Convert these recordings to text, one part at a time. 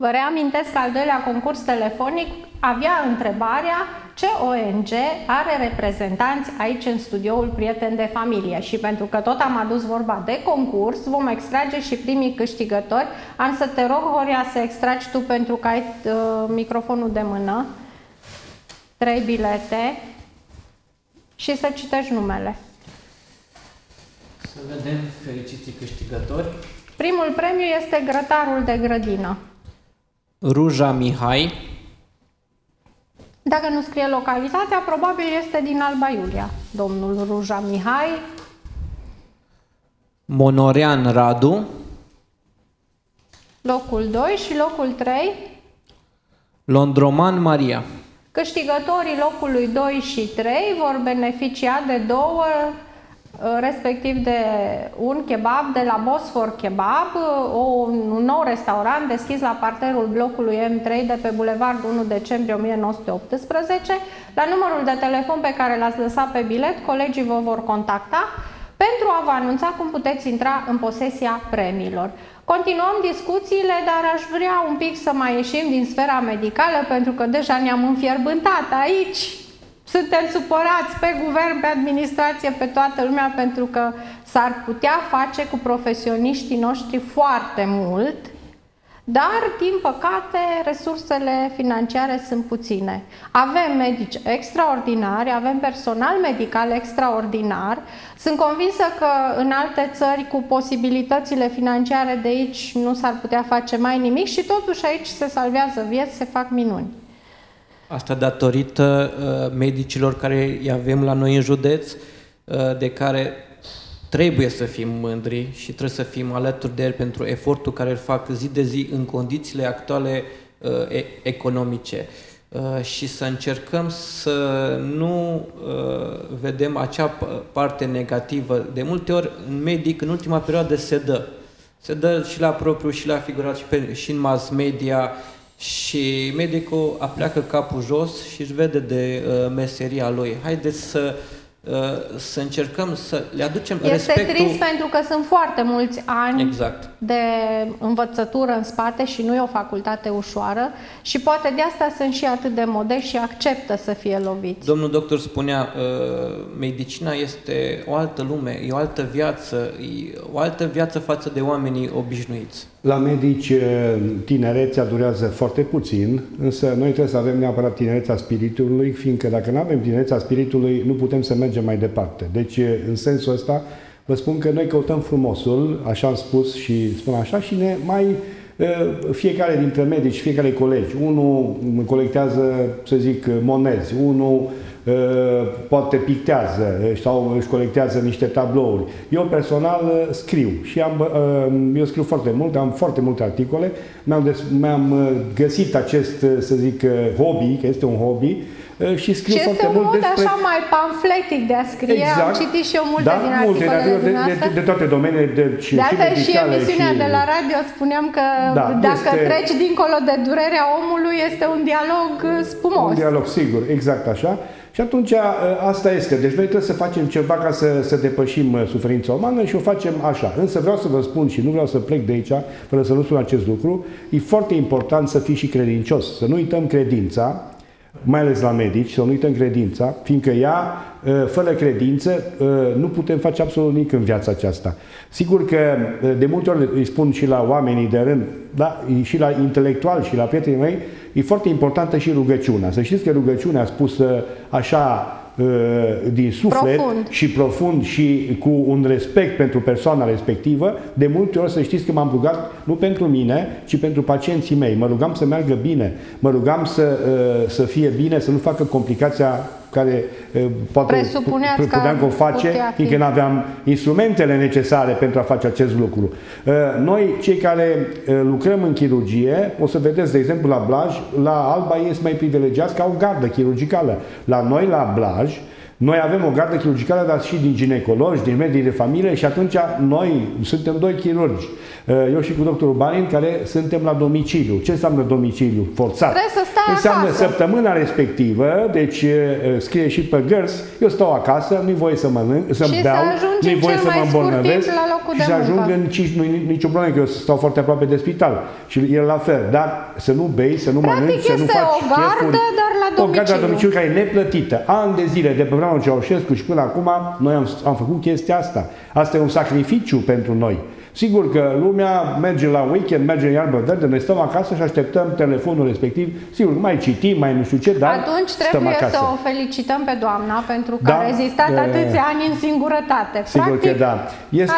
Vă reamintesc că al doilea concurs telefonic avea întrebarea ce ONG are reprezentanți aici în studioul Prieteni de Familie și pentru că tot am adus vorba de concurs, vom extrage și primii câștigători. Am să te rog, Horia, să extragi tu pentru că ai microfonul de mână. 3 bilete și să citești numele. Să vedem fericiții câștigători. Primul premiu este grătarul de grădină. Ruja Mihai. Dacă nu scrie localitatea, probabil este din Alba Iulia. Domnul Ruja Mihai. Monorean Radu. Locul 2 și locul 3. Londroman Maria. Câștigătorii locului 2 și 3 vor beneficia de două, respectiv de un kebab de la Bosfor Kebab, un nou restaurant deschis la parterul blocului M3 de pe Bulevard 1 decembrie 1918. La numărul de telefon pe care l-ați lăsat pe bilet, colegii vă vor contacta pentru a vă anunța cum puteți intra în posesia premiilor. Continuăm discuțiile, dar aș vrea un pic să mai ieșim din sfera medicală, pentru că deja ne-am înfierbântat aici. Suntem supărați pe guvern, pe administrație, pe toată lumea, pentru că s-ar putea face cu profesioniștii noștri foarte mult, dar, din păcate, resursele financiare sunt puține. Avem medici extraordinari, avem personal medical extraordinar. Sunt convinsă că în alte țări, cu posibilitățile financiare de aici, nu s-ar putea face mai nimic și totuși aici se salvează vieți, se fac minuni. Asta datorită medicilor care îi avem la noi în județ, de care trebuie să fim mândri și trebuie să fim alături de el pentru efortul care îl fac zi de zi în condițiile actuale economice și să încercăm să nu vedem acea parte negativă. De multe ori, în medic, în ultima perioadă se dă și la propriu și la figurat și în mass media și medicul apleacă capul jos și își vede de meseria lui. Haideți să încercăm să le aducem respectul. Este trist pentru că sunt foarte mulți ani exact. de învățătură în spate și nu e o facultate ușoară și poate de asta sunt și atât de modești și acceptă să fie loviți. Domnul doctor spunea, medicina este o altă lume, e o altă viață față de oamenii obișnuiți. La medici, tinerețea durează foarte puțin, însă noi trebuie să avem neapărat tinerețea spiritului, fiindcă dacă nu avem tinerețea spiritului, nu putem să mergem mai departe. Deci, în sensul ăsta, vă spun că noi căutăm frumosul, așa am spus și spun așa, și fiecare dintre medici, fiecare colegi, unul colectează, să zic, monezi, unul poate pictează sau își colectează niște tablouri. Eu personal scriu și eu scriu foarte mult, am foarte multe articole, mi-am găsit acest, să zic, hobby, că este un hobby, și scriu foarte mult despre... Și este un mod așa mai pamfletic de a scrie, exact. Am citit și eu multe din articolele dumneavoastră. De toate domeniile, de altfel și emisiunea de la radio spuneam că dacă treci dincolo de durerea omului, este un dialog spumos. Un dialog, sigur, exact așa. Și atunci asta este. Deci noi trebuie să facem ceva ca să depășim suferința umană și o facem așa. Însă vreau să vă spun și nu vreau să plec de aici fără să nu spun acest lucru, e foarte important să fii și credincios, să nu uităm credința, mai ales la medici, să nu uităm credința, fiindcă ea, fără credință, nu putem face absolut nimic în viața aceasta. Sigur că de multe ori îi spun și la oamenii de rând, da, și la intelectuali și la prietenii mei, e foarte importantă și rugăciunea. Să știți că rugăciunea spusă așa din suflet și profund și cu un respect pentru persoana respectivă, de multe ori să știți că m-am rugat nu pentru mine, ci pentru pacienții mei. Mă rugam să meargă bine, mă rugam să fie bine, să nu facă complicația care poate puteam că o face, fiindcă nu aveam instrumentele necesare pentru a face acest lucru. Noi, cei care lucrăm în chirurgie, o să vedeți, de exemplu, la Blaj, la Alba ei sunt mai privilegiați că au gardă chirurgicală. La noi, la Blaj, Noi avem o gardă chirurgicală, dar și din ginecologi, din medii de familie și atunci noi suntem doi chirurgi. Eu și cu doctorul Balin, care suntem la domiciliu. Ce înseamnă domiciliu? Forțat. Trebuie să stai înseamnă acasă. Săptămâna respectivă, deci scrie și pe gărzi, eu stau acasă, nu-i voie să mănânc, să-mi beau, nu-i voie să mă îmbolnăvesc și să ajung în 5, nu e nicio problemă, că eu stau foarte aproape de spital. Și el la fel, dar să nu bei, să nu mănânci, să nu faci o gardă, dar la domiciliu. O gardă la domiciliu care e neplătită. Ani de zile, de pe vremea Ceaușescu și până acum, noi am făcut chestia asta. Asta e un sacrificiu pentru noi. Sigur că lumea merge la weekend, merge în iarbă verde, noi stăm acasă și așteptăm telefonul respectiv. Sigur, mai citim, mai nu știu ce, dar atunci trebuie să o felicităm pe doamna pentru că a rezistat atâția ani în singurătate. Sigur Practic, că da.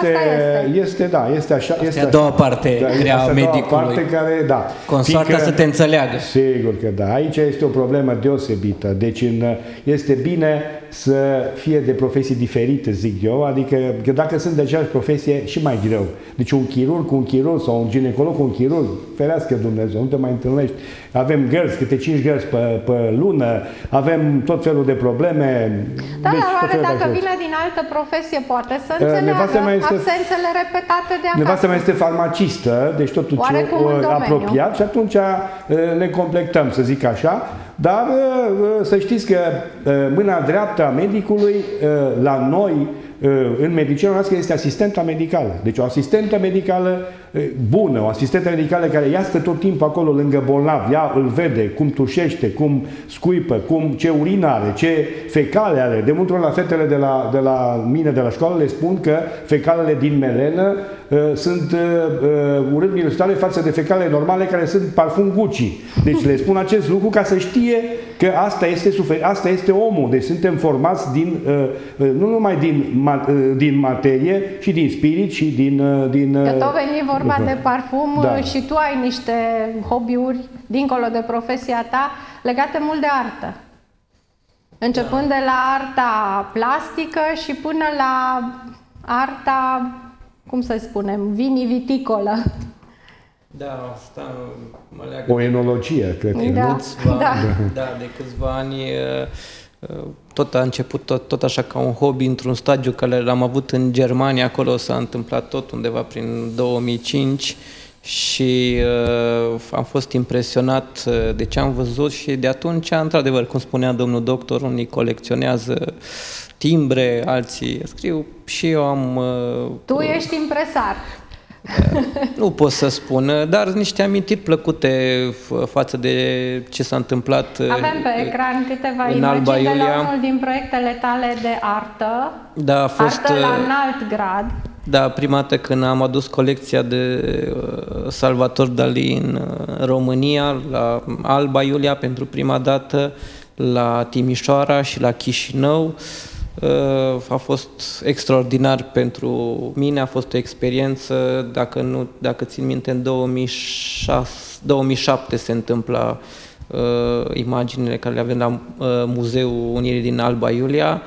Este așa. Este a doua parte grea a medicului. Consoarta să te înțeleagă. Sigur că da. Aici este o problemă deosebită. Deci este bine să fie de profesii diferite, zic eu, adică că dacă sunt de aceeași profesie, și mai greu. Deci un chirurg cu un chirurg sau un ginecolog cu un chirurg, ferească Dumnezeu, nu te mai întâlnești. Avem gărzi, câte 5 gărzi pe lună, avem tot felul de probleme. Da, deci, dar dacă vine din altă profesie, poate să înțeleagă absențele repetate de acasă. Nevastă mea este farmacistă, deci totul ce apropiat și atunci ne completăm, să zic așa. Dar să știți că mâna dreaptă a medicului la noi în medicina noastră este asistenta medicală. Deci o asistentă medicală bună, o asistentă medicală care ia stă tot timpul acolo lângă bolnav, ea îl vede cum tușește, cum scuipă, ce urină are, ce fecale are. De multe ori la fetele de la mine, de la școală, le spun că fecalele din melenă sunt urât miroitoare față de fecalele normale care sunt parfum Gucci. Deci le spun acest lucru ca să știe că asta este omul. Deci suntem formați nu numai din materie, și din spirit și din că tot veni vorba de parfum, da. Și tu ai niște hobby-uri dincolo de profesia ta legate mult de artă. Începând de la arta plastică și până la arta, cum să spunem, viniviticolă. Da, asta mă leagă. O enologie, cred că. De câțiva ani tot a început tot așa ca un hobby într-un stagiu care l-am avut în Germania, acolo s-a întâmplat tot undeva prin 2005 și am fost impresionat de ce am văzut și de atunci, într-adevăr, cum spunea domnul doctor, unii colecționează timbre, alții scriu și eu am... Tu ești impresar. Nu pot să spun, dar niște amintiri plăcute față de ce s-a întâmplat. Avem pe ecran câteva imagini de la unul din proiectele tale de artă, da, a fost, artă la înalt grad. Da, prima dată când am adus colecția de Salvator Dali în România, la Alba Iulia pentru prima dată, la Timișoara și la Chișinău. A fost extraordinar pentru mine, a fost o experiență, dacă țin minte, în 2007 se întâmpla imaginile care le avem la Muzeul Unirii din Alba Iulia.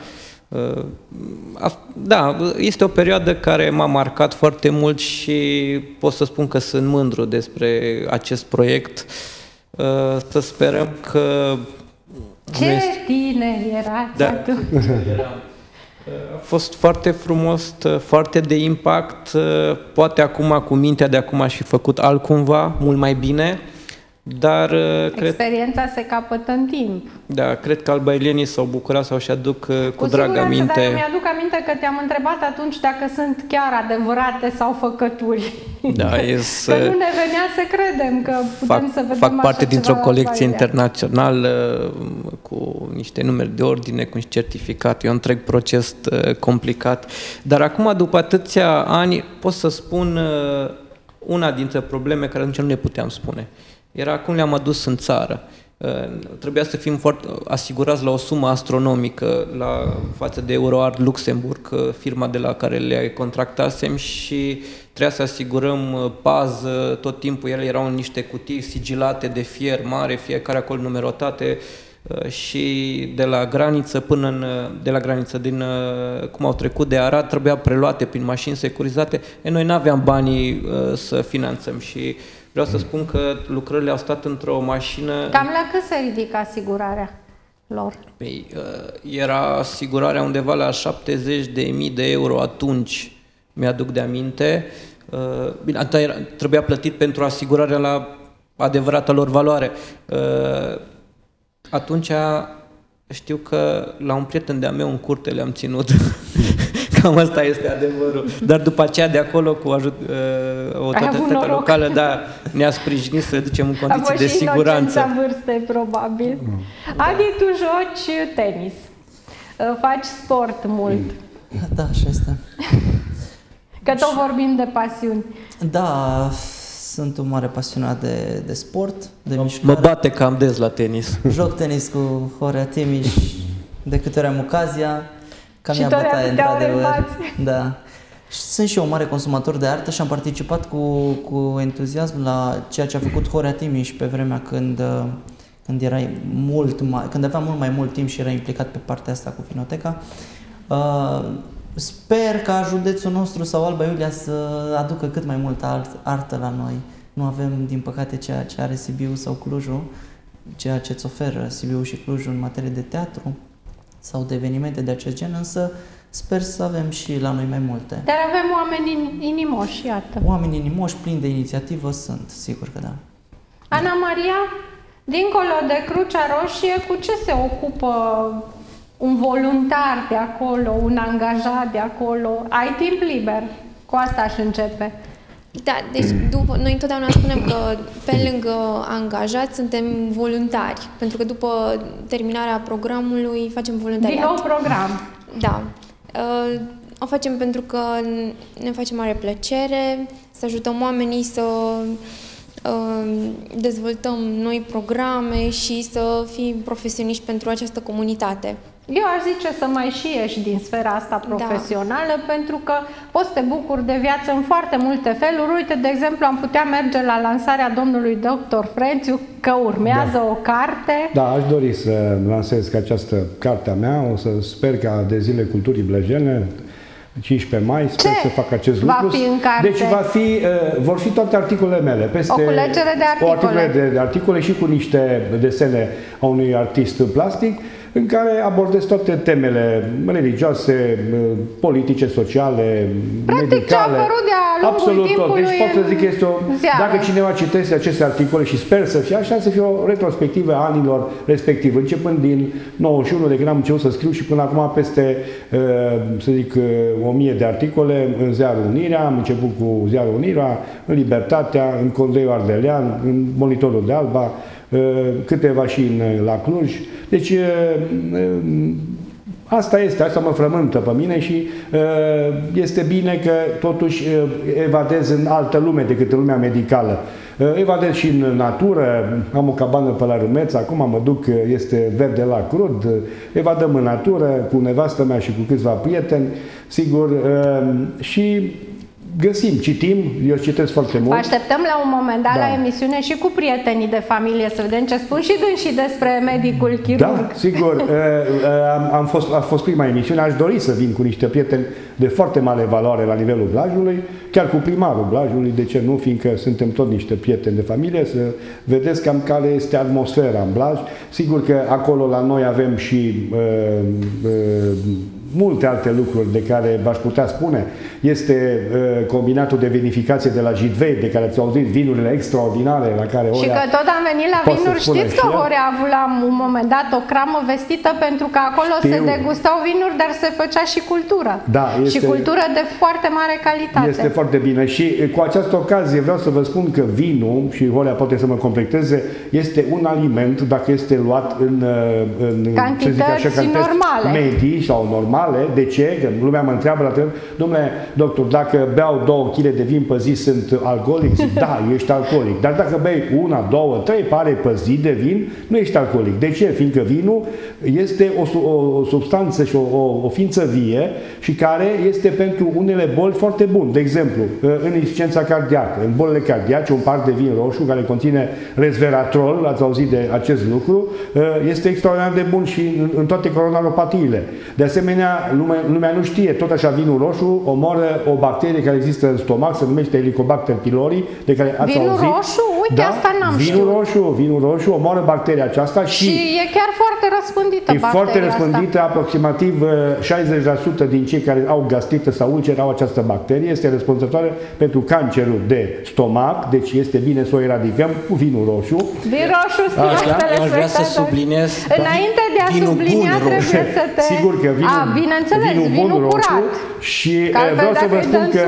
Da, este o perioadă care m-a marcat foarte mult și pot să spun că sunt mândru despre acest proiect. Să sperăm că... Ce tineri erați atunci! A fost foarte frumos, foarte de impact. Poate acum, cu mintea de acum, aș fi făcut altcumva, mult mai bine, dar... Experiența se capătă în timp. Da, cred că albailenii s-au bucurat sau și aduc cu drag aminte. Dar mi-aduc aminte că te-am întrebat atunci dacă sunt chiar adevărate sau făcături. Da, că nu ne venea să credem că putem să vedem fac parte dintr-o colecție internațională cu niște numeri de ordine, cu niște certificate, e un întreg proces complicat. Dar acum, după atâția ani, pot să spun una dintre probleme care atunci nu ne puteam spune. Era cum le-am adus în țară. Trebuia să fim foarte asigurați la o sumă astronomică față de Euroart Luxemburg, firma de la care le contractasem, și trebuia să asigurăm pază tot timpul. Ele erau în niște cutii sigilate de fier mare, fiecare acolo numerotate, și de la graniță cum au trecut de Arad, trebuia preluate prin mașini securizate. Noi nu aveam banii să finanțăm și vreau să spun că lucrările au stat într-o mașină... Cam la cât se ridică asigurarea? lor? Păi, era asigurarea undeva la 70.000 de euro atunci, mi-aduc de aminte. Bine, atâta trebuia plătit pentru asigurarea la adevărata lor valoare. Atunci știu că la un prieten de-a meu în curte le-am ținut. Cam asta este adevărul. Dar după aceea de acolo cu autoritatea locală, da, ne-a sprijinit să ducem în condiții de siguranță. A fost și vârstei, probabil. Adi, tu joci tenis. Faci sport mult. Da, așa este. Că tot vorbim de pasiuni. Da, sunt un mare pasionat de sport, de mișcare. Mă bate cam des la tenis. Joc tenis cu Horea Timiș de câte ori am ocazia. Cam și ea bătaie, într-adevăr. Da. Sunt și eu un mare consumator de artă și am participat cu entuziasm la ceea ce a făcut Horea Timiș pe vremea când avea mult mai mult timp și era implicat pe partea asta cu Vinoteca. Sper ca județul nostru sau Alba Iulia să aducă cât mai multă artă la noi. Nu avem, din păcate, ceea ce are Sibiu sau Clujul, ceea ce îți oferă Sibiu și Clujul în materie de teatru sau de evenimente de acest gen, însă sper să avem și la noi mai multe. Dar avem oameni inimoși, iată. Oameni inimoși, plini de inițiativă sunt, sigur că da. Ana Maria, dincolo de Crucea Roșie, cu ce se ocupă un voluntar de acolo, un angajat de acolo? Ai timp liber? Cu asta aș începe. Da, deci noi întotdeauna spunem că pe lângă angajați suntem voluntari, pentru că după terminarea programului facem voluntariat. Din nou program. Da. O facem pentru că ne face mare plăcere să ajutăm oamenii să dezvoltăm noi programe și să fim profesioniști pentru această comunitate. Eu aș zice să mai și ieși din sfera asta profesională, pentru că poți să te bucuri de viață în foarte multe feluri. Uite, de exemplu, am putea merge la lansarea domnului Dr. Frențiu, că urmează o carte. Da, aș dori să lansez această carte a mea. O să sper ca de Zile Culturii Blăjene, 15 mai, sper să fac acest lucru. Va fi în carte? Deci vor fi toate articolele mele. Peste o culegere de articole. De articole și cu niște desene a unui artist plastic, în care abordez toate temele religioase, politice, sociale, practic, medicale. ce a apărut de-a lungul absolut timpului. Tot. Deci pot să zic că este dacă cineva citește aceste articole, și sper să fie așa, să fie o retrospectivă a anilor respectiv, începând din 91, de când am început să scriu, și până acum peste, să zic, 1000 de articole în Ziarul Unirea. Am început cu Ziarul Unirea, în Libertatea, în Condeiul Ardelean, în Monitorul de Alba, câteva și la Cluj. Deci asta este, asta mă frământă pe mine și este bine că totuși evadez în altă lume decât în lumea medicală. Evadez și în natură, am o cabană pe la Râmeț, acum mă duc, este verde la crud, evadăm în natură cu nevastă mea și cu câțiva prieteni, sigur, și citim, eu citesc foarte mult. Vă așteptăm la un moment dat la emisiune și cu prietenii de familie să vedem ce spun și dânsii despre medicul chirurg. Da, sigur. A fost prima emisiune. Aș dori să vin cu niște prieteni de foarte mare valoare la nivelul Blajului, chiar cu primarul Blajului, de ce nu, fiindcă suntem tot niște prieteni de familie, să vedeți cam care este atmosfera în Blaj. Sigur că acolo la noi avem și multe alte lucruri de care v-aș putea spune. Este combinatul de vinificație de la Jidvei, de care ați auzit, vinurile extraordinare la care și că tot am venit la vinuri. Știți că Horea a avut la un moment dat o cramă vestită pentru că acolo se degustau vinuri, dar se făcea și cultură. Da, și cultură de foarte mare calitate. Este foarte bine. Și cu această ocazie vreau să vă spun că vinul, și Horea poate să mă completeze, este un aliment, dacă este luat în cantități normale, medii sau normale. De ce? Că lumea mă întreabă la telefon, domnule doctor, dacă beau 2 kg de vin pe zi, sunt alcoolic? Zic, da, ești alcoolic. Dar dacă bei 1, 2, 3 pare pe zi de vin, nu ești alcoolic. De ce? Fiindcă vinul este o substanță și o ființă vie și care este pentru unele boli foarte bun. De exemplu, în insuficiența cardiacă, în bolile cardiace, un par de vin roșu care conține resveratrol, ați auzit de acest lucru, este extraordinar de bun și în toate coronalopatiile. De asemenea, lumea nu știe, tot așa vinul roșu omoară o bacterie care există în stomac, se numește Helicobacter pylori, de care ați vinul auzit. Roșu? Uite, asta n-am știut. Vinul roșu omoară bacteria aceasta și e chiar foarte răspândită bacteria foarte răspândită, asta. Aproximativ 60% din cei care au gastrită sau ulcer au această bacterie, este răspunzătoare pentru cancerul de stomac, deci este bine să o eradicăm cu vinul roșu. Vin roșu, stimați aș vrea să subliniez. Înainte de a sublinia, trebuie să te... Sigur că vinul curat. Și vreau să vă spun că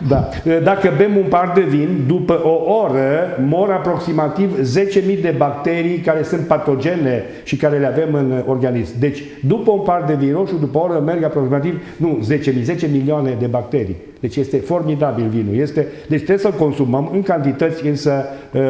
dacă bem un pahar de vin, după o oră mor aproximativ 10.000 de bacterii care sunt patogene și care le avem în organism. Deci, după un pahar de vin roșu, după o oră merg aproximativ, 10 milioane de bacterii. Deci este formidabil vinul. Deci trebuie să-l consumăm în cantități însă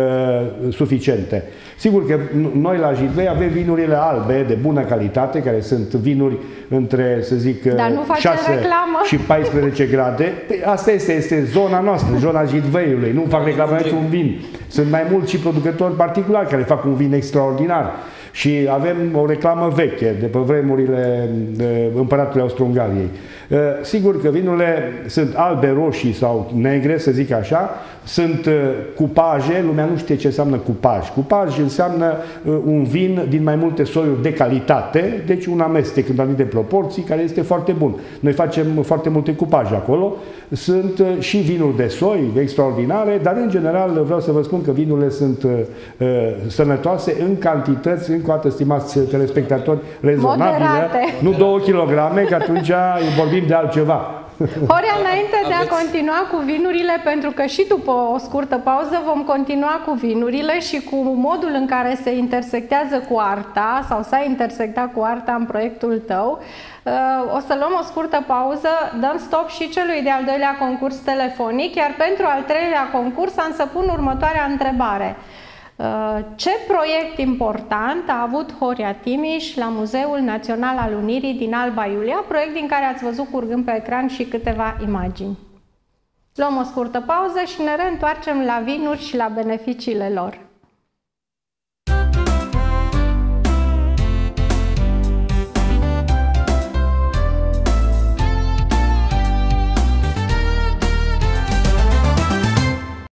suficiente. Sigur că noi la Jidvei avem vinurile albe de bună calitate, care sunt vinuri între, să zic, 6 și 14 grade. Asta este zona noastră, zona Jidveiului. Nu fac reclamă niciun vin. Sunt mai mulți și producători particulari care fac un vin extraordinar. Și avem o reclamă veche, de pe vremurile împăratului Austro-Ungariei. Sigur că vinurile sunt albe, roșii sau negre, să zic așa, sunt cupaje, lumea nu știe ce înseamnă cupaj. Cupaj înseamnă un vin din mai multe soiuri de calitate, deci un amestec în anumite proporții, care este foarte bun. Noi facem foarte multe cupaje acolo, sunt și vinuri de soi extraordinare, dar în general vreau să vă spun că vinurile sunt sănătoase în cantități, încă o dată, stimați telespectatori, rezonabile, nu 2 kg, că atunci vorbim de altceva. Horia, înainte de a continua cu vinurile, pentru că și după o scurtă pauză vom continua cu vinurile și cu modul în care se intersectează cu arta sau s-a intersectat cu arta în proiectul tău, o să luăm o scurtă pauză, dăm stop și celui de-al doilea concurs telefonic, iar pentru al treilea concurs am să pun următoarea întrebare. Ce proiect important a avut Horia Timiș la Muzeul Național al Unirii din Alba Iulia, proiect din care ați văzut curgând pe ecran și câteva imagini? Luăm o scurtă pauză și ne reîntoarcem la vinuri și la beneficiile lor.